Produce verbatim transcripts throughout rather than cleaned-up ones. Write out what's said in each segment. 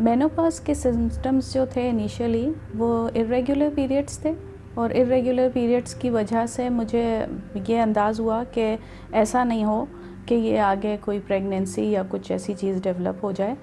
Menopause کے symptoms جو تھے انیشیلی وہ ارریگولر پیریڈز تھے، اور ارریگولر پیریڈز کی وجہ سے مجھے یہ انداز ہوا کہ ایسا نہیں ہو کہ یہ آگے کوئی پریگننسی یا کچھ ایسی چیز ڈیولپ ہو جائے۔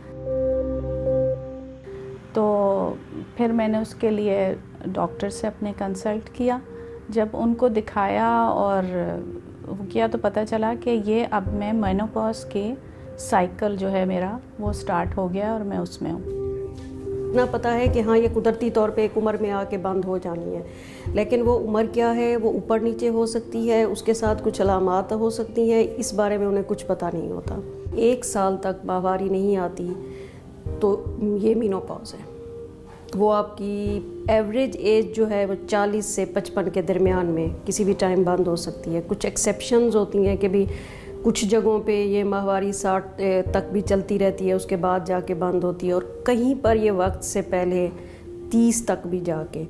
تو پھر میں نے اس کے لیے ڈاکٹر سے اپنے کنسلٹ کیا۔ جب ان کو دکھایا اور کیا تو پتہ چلا کہ یہ اب میں مینوپاز کے سائیکل جو ہے میرا وہ سٹارٹ ہو گیا اور میں اس میں ہوں۔ اتنا پتہ ہے کہ ہاں یہ قدرتی طور پہ ایک عمر میں آ کے بند ہو جانی ہے، لیکن وہ عمر کیا ہے، وہ اوپر نیچے ہو سکتی ہے، اس کے ساتھ کچھ علامات ہو سکتی ہیں، اس بارے میں انہیں کچھ پتہ نہیں ہوتا۔ ایک سال تک ماہواری نہیں آتی تو یہ مینوپاز ہے۔ وہ آپ کی ایوریج ایج جو ہے وہ چالیس سے پچپن کے درمیان میں کسی بھی ٹائم بند ہو سکتی ہے۔ کچھ ایکسیپشنز ہوتی ہیں کہ بھی کچھ جگہوں پہ یہ ماہواری ساٹھ تک بھی چلتی رہتی ہے، اس کے بعد جا کے بند ہوتی ہے، اور کہیں پر یہ وقت سے پہلے تیس تک بھی جا کے۔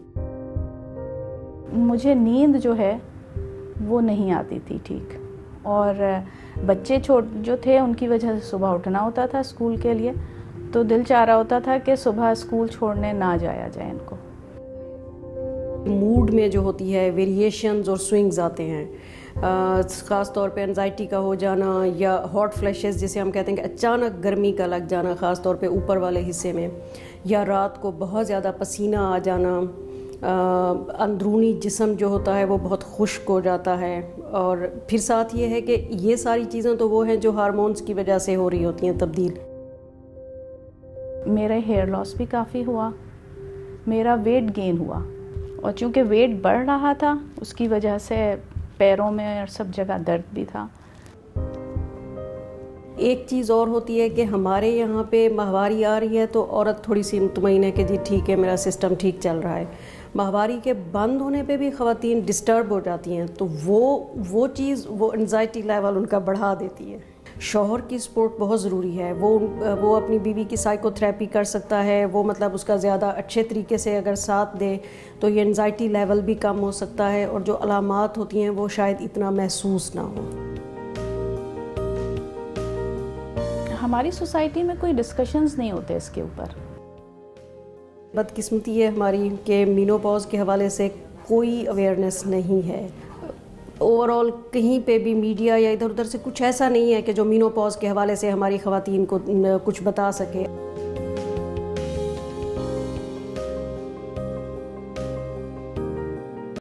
مجھے نیند جو ہے وہ نہیں آتی تھی ٹھیک، اور بچے چھوٹ جو تھے ان کی وجہ سے صبح اٹھنا ہوتا تھا اسکول کے لیے، تو دل چاہ رہا ہوتا تھا کہ صبح اسکول چھوڑنے نہ جایا جائے ان کو۔ موڈ میں جو ہوتی ہے ویریشنز اور سوئنگز آتے ہیں، خاص طور پہ انزائٹی کا ہو جانا یا ہاٹ فلیشز جسے ہم کہتے ہیں کہ اچانک گرمی کا لگ جانا، خاص طور پہ اوپر والے حصے میں، یا رات کو بہت زیادہ پسینہ آ جانا، اندرونی جسم جو ہوتا ہے وہ بہت خشک ہو جاتا ہے، اور پھر ساتھ یہ ہے کہ یہ ساری چیزیں تو وہ ہیں جو ہارمونز کی وجہ سے ہو رہی ہوتی ہیں تبدیل۔ میرا ہیئر لاس بھی کافی ہوا، میرا ویٹ گین ہوا، اور چونکہ ویٹ بڑھ رہا تھا اس کی وجہ سے پیروں میں اور سب جگہ درد بھی تھا۔ ایک چیز اور ہوتی ہے کہ ہمارے یہاں پہ ماہواری آ رہی ہے تو عورت تھوڑی سی مطمئن ہے کہ جی ٹھیک ہے میرا سسٹم ٹھیک چل رہا ہے۔ ماہواری کے بند ہونے پہ بھی خواتین ڈسٹرب ہو جاتی ہیں، تو وہ وہ چیز وہ انزائٹی لیول ان کا بڑھا دیتی ہے۔ شوہر کی سپورٹ بہت ضروری ہے، وہ وہ اپنی بیوی کی سائیکو تھراپی کر سکتا ہے، وہ مطلب اس کا زیادہ اچھے طریقے سے اگر ساتھ دے تو یہ انزائٹی لیول بھی کم ہو سکتا ہے، اور جو علامات ہوتی ہیں وہ شاید اتنا محسوس نہ ہو۔ ہماری سوسائٹی میں کوئی ڈسکشنز نہیں ہوتے اس کے اوپر۔ بدقسمتی ہے ہماری کہ مینوپاز کے حوالے سے کوئی اویئرنیس نہیں ہے۔ اوور آل کہیں پہ بھی میڈیا یا ادھر ادھر سے کچھ ایسا نہیں ہے کہ جو مینوپاز کے حوالے سے ہماری خواتین کو کچھ بتا سکے۔